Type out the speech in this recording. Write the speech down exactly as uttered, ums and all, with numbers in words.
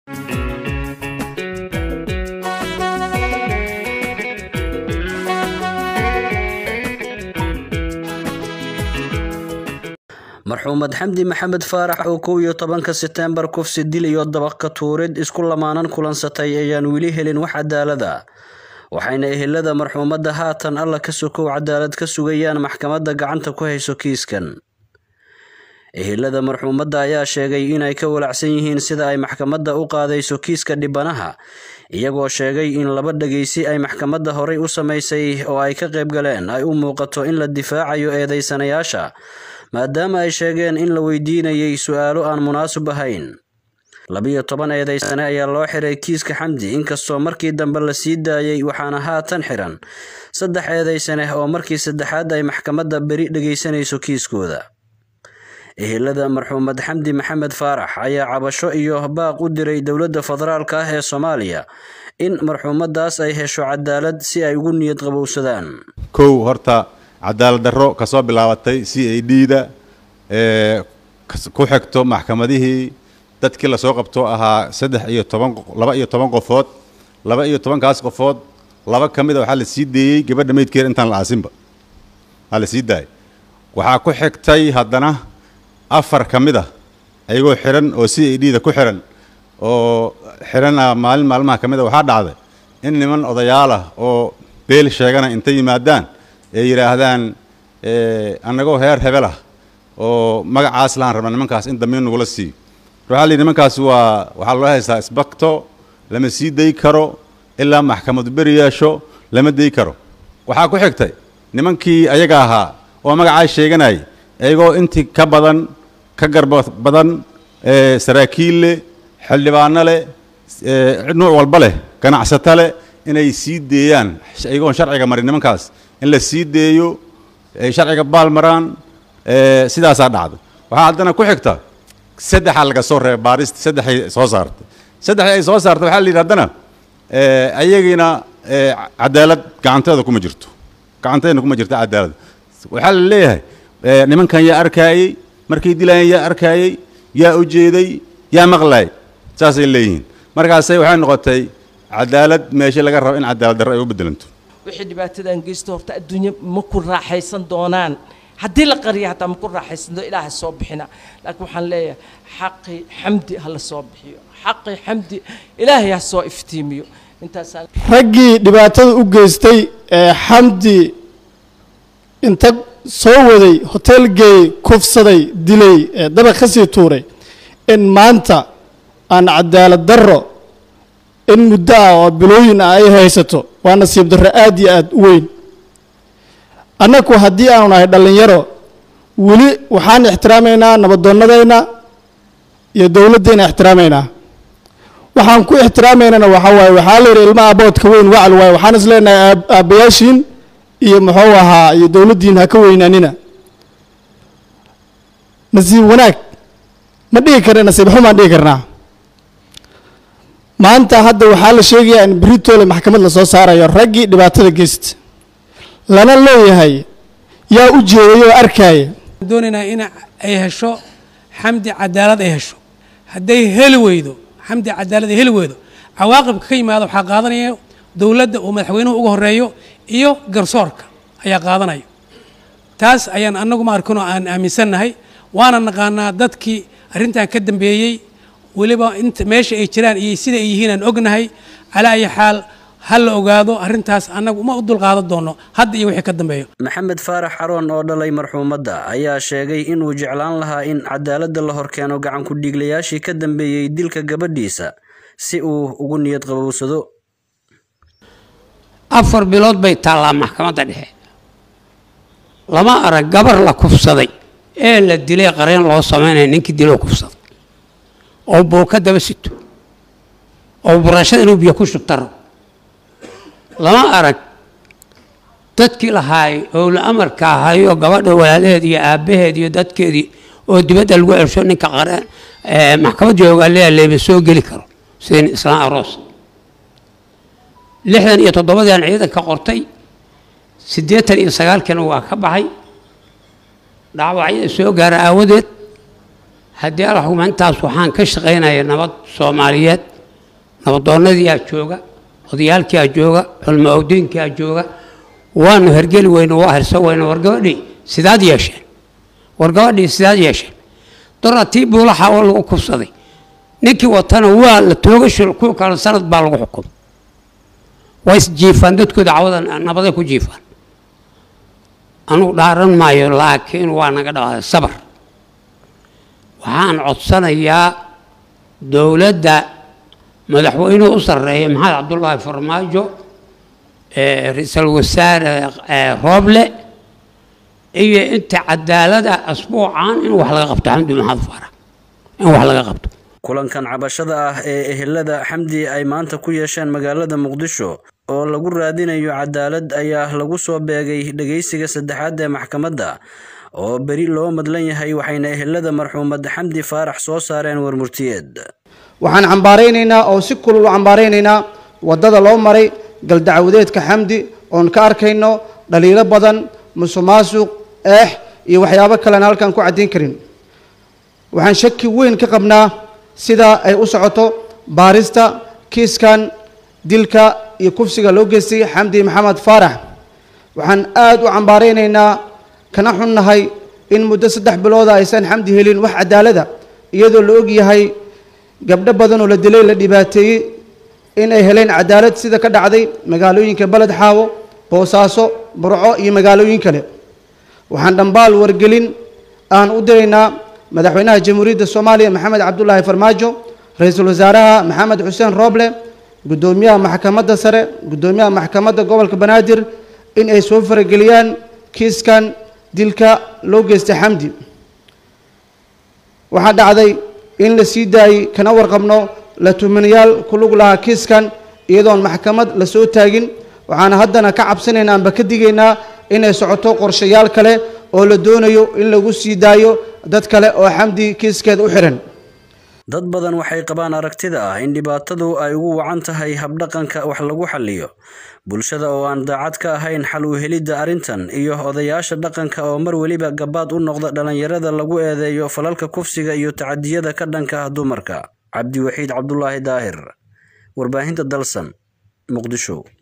marxuumad xamdi maxamed faarax oo kow iyo tobanka September kufsi dil iyo dabaq tuurid isku lamaanan kulansatay ayaan wili helin wax cadaalad ah waxayna ehelada marxuumadda haatan alla ka sokow cadaalad ka sugayaan maxkamadda gacanta ku hayso kiiskan ehelada marxuumadda ayaa sheegay inay ka walacsan yihiin sida ay maxkamadda u qaadayso kiiska dhibanaha iyagoo sheegay in laba dhageysi ay maxkamadda horey u sameysay oo ay ka qayb galeen ay u muuqato in la difaacayo eedeysanayaasha maadaama ay sheegeen in la weydiinayay su'aalo aan munaasib ahayn labiyo toban eedeysane ayaa loo xiray kiiska xamdi inkastoo markii dambe la sii daayay waxaana haatan xiran saddex eedeysane oo markii saddexaad ay maxkamadda beri dhageysanayso kiiskooda ehelada marxuumad xamdi maxamed faarax ayaa cabasho iyo baaq u diray dowladda federaalka ah ee Soomaaliya in marxuumadaas ay hesho cadaalad si ay ugu niyad qabowsadaan kow horta cadaalad darro ka soo bilaabatay C I D da ee ku xigto maxkamadihii dadkii la soo qabto ahaa saddex iyo toban laba iyo toban qofood laba iyo toban kaas qofood laba kamid ah waxa la sii deeyay gabadha meydkeed intaan la aasinba hal sii daay waxa ku xigtay haddana afar kamid ah ayagoo xiran oo C I D da ku xiran oo xirana maalin maalmaha kamid ah waxa dhacday in niman odayaal ah oo beel sheegana intay yimaadaan ay yiraahdaan ee anagoo heer hebel ah oo magacaas laan rabnaa nimankaas in dameen ugu la sii waxa la nimankaas waa waxa loo haystaa isbakto lama sii day karo ilaa maxkamadu bari yeesho lama day karo waxa ku xigtay nimankii ayaga ahaa oo magaca sheeganay ayagoo intii ka badan ka garba badan ee saraakiil xildhibaano leh ee nooc walba leh ganacsato leh inay sii deeyaan ayagoo sharciga marin nimankaas in la sii deeyo ay sharciga baalmaraan ee sidaas ah dhacdo waxa hadana ku xigta saddex laga soo reeb baarist saddex ay soo saartay saddex ay soo saartay waxa la yiraahdaa ee ayagina cadaalad gacanteeda kuma jirto gacanteena kuma jirto cadaalad waxa la leeyahay nimankan yaa arkayay markay dilayeen yaa arkayay yaa u jeeday yaa maqlay saas ay leeyihiin markaas waxay noqotay cadaalad meesha laga rabo in cadaalad darro ay u bedelanto wixii dhibaatadan geysto horta adduunyo ma ku raaxaysan doonaan haddii la qariyo hataa ma ku raaxaysan doo ilaahay soo bixina laakiin waxaan leeyahay xaqi xamdi ha la soo bixiyo xaqi xamdi ilaahay ha soo iftiimiyo intaas raggii dhibaatada u geystay ee xamdi inta soo waday hotel gay kufsaday dilay dabaq ka sii tuuray in maanta aan cadaalad darro in muddo ah oo bilooyin ay haysato waa nasiib darro aad iyo aad u weyn annagu haddii aanu nahay dhalinyaro weli waxaan ixtiraamaynaa nabadoonnadayna iyo dowladdeena ixtiraamaynaa waxaan ku ixtiraamaynana waxa waaye waxaa la yidhi ilmaha aboodka weyn wacal waaye waxaan is leenahay aabbayaashiin iyo muxuu ahaa iyo dowladdiin ha ka weynaanina nasiib wanaag ma dhihi karna nasiib xumaan dhihi karnaa maanta hadda waxaa la sheegayaa in Britole maxkamad la soo saarayo raggii dhibaatada geysta lana leeyahay yaa u jeeday oo arkay doonayna in ay hesho xamdi cadaalad ay hesho haday heli weydo xamdi cadaalad heli weydo cawaaqibka ka yimaado waxa qaadanaya dawladda oo madaxweynuhu ugu horeeyo iyo garsoorka ayaa qaadanaya taas ayaan anagu ma arkano aan aaminsanahay waana naqaanaa dadkii arintan ka dambeeyay waliba inta meesha ay jiraan iyo sida ay yihiin aan ognahay ala ay xaal hal ogaado arintaas anagu ma u dul qaadan doono hadda iyo wixii ka dambeeyo maxamed faarax xaroon oo dhalay marxuumadda ayaa sheegay inuu jeclaan lahaa in cadaaladda la horkeeno gacan ku dhiglayaashii ka dambeeyay dilka gabadhiisa si uu ugu niyad qabowsado afar bilood bay taalaa maxkamadda dhexe lama arag gabar la kufsaday ee la dilay qareen loo sameeyay ninkii dilay kufsaday oo boolka daba sito oo burashada inuu biyo ku shubtaro lama arag dadkii lahaay oo la amarka hayo gabadha walaalaheed iyo aabaheed iyo dadkeedii oo dibadda lagu celsho ninka qareen ee maxkamadda jooga leeyahay soo gali karo seen islaan aroos lixdan iyo toddobadaan ciidanka qortay siddeetan iyo sagaal kana waa ka baxay dhaawacyada soo gaara aawadeed haddii alla xukuumaddaas waxaan ka shaqaynayaa nabad Soomaaliyeed nabadoonnadiyaa jooga odayaalkiyaa jooga culmo awdiinkiyaa jooga waanu hergeli weyne waa hersan weyne war gabadhii sidaad yeesheen war gabadhii sidaad yeesheen daratii buulaxa oo lagu kufsaday ninkii watana waa la toogasho ku kala sanad baa lagu xukumay way isjiifaan dadkooda cawada nabaday ku jiifaan anu dhaaran maayo laakiin waa naga dhawaa sabar waxaan codsanayaa dowladda madaxweynuhu u sarreeya maxamed cabdullaahi farmaajo ee ra-iisul wasaare rooble iyo inta cadaalada asbuucan in wax laga qabto xamdi maxamed faarax in wax laga qabto kulankan cabashada ah ee ehelada xamdi ay maanta ku yeesheen magaalada muqdisho oo lagu raadinayo cadaalad ayaa lagu soo beegay dhageysiga saddexaad ee maxkamadda oo bari loo madlan yahay waxayna ehelada marxuumad xamdi faarax soo saareen warmurtiyeed waxaan cambaaraynaynaa oo si kulul u cambaaraynaynaa wadada loo maray galdacwadeedka xamdi oon ka arkayno dhaliilo badan musuqmaasuq eex iyo waxyaabo kalena halkan ku caddayn karin waxaan shaki weyn ka qabnaa sida ay u socoto baarista kiiskan dilka iyo kufsiga loo geystay xamdi maxamed faarax waxaan aad u cambaaraynaynaa kana xunnahay in muddo saddex bilooda aysan xamdi helin wax cadaalada iyadoo la og yahay gabdho badan oo la dilay la dhibaateeyey in ay heleen cadaalad sida ka dhacday magaalooyinka baled xaawo boosaaso burco iyo magaalooyin kale waxaan dhambaal wargelin aan u diraynaa madaxweynaha jamhuuriyadda soomaaliya maxamed cabdullaahi farmaajo ra-iisul wasaaraha maxamed xuseen rooble guddoomiyaha maxkamadda sare guddoomiyaha maxkamadda gobolka banaadir in ay soo farageliyaan kiiskan dilka loo geystay xamdi waxaa dhacday in la sii daayey kana warqabno la tuhmanayaal ku lug lahaa kiiskan iyadoon maxkamad la soo taagin waxaana haddana ka cabsanaynaa amba ka digaynaa inay socoto qorshayaal kale oo la doonayo in lagu sii daayo dad kale oo xamdi kiiskeeda u xiran dad badan waxay qabaan aragtida ah in dhibaatadu ay ugu wacan tahay habdhaqanka wax lagu xalliyo bulshada oo aan daacad ka ahayn xal u helidda arrintan iyo odayaasha dhaqanka oo mar weliba gabaad u noqda dhalinyarada lagu eedeeyo falalka kufsiga iyo tacadiyada ka dhanka ah dumarka cabdiwaxiid cabdulaahi daahir warbaahinta dalsan muqdisho.